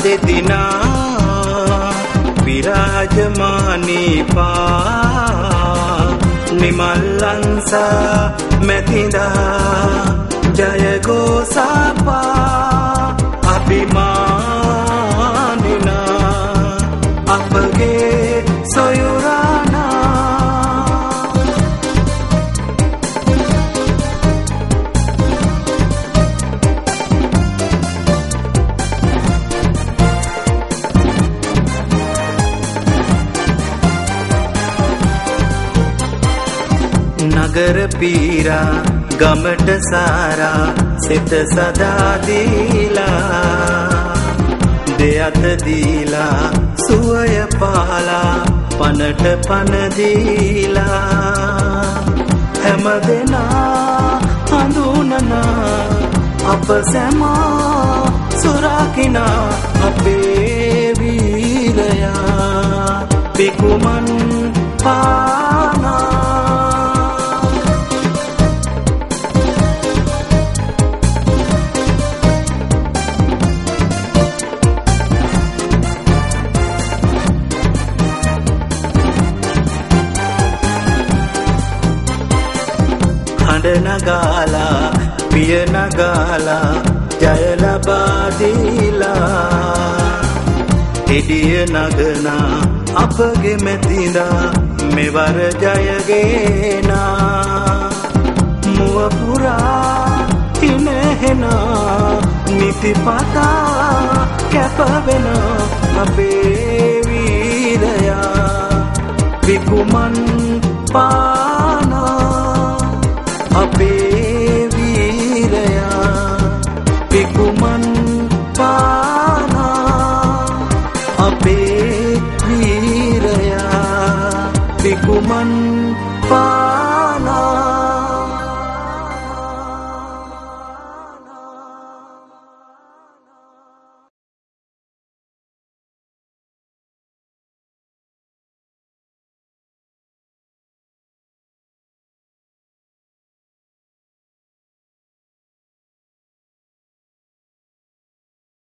දෙදිනා විරාජමානී පා නිමල්ලන්සා මැතිදා ජයගෝසාපා අභිමානිනා අපගේ සොයුරානා නගර පීරා ගමට සාරා සිත සදා දීලා දෙයත දීලා සුවය පාලා පනට පන දීලා හැම දෙනා හඳුනනා අප සැමා සුරකිනා අපේ වීරයා පිකුමන් පානා නගාලා පිය නගාලා ජය ලබා දීලා එදිය නගනා අපගේ මැතිදා මෙවර ජයගේනා මුව පුරා ඉනෙහෙනා නිතිපතා කැපවෙන අපේ වීරයා විකුමන් පා